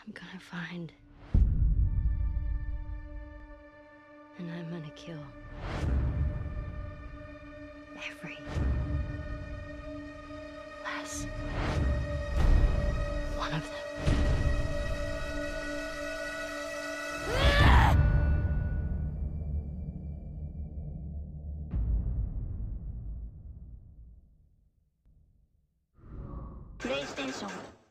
I'm gonna find. And I'm gonna kill every last one of them. PlayStation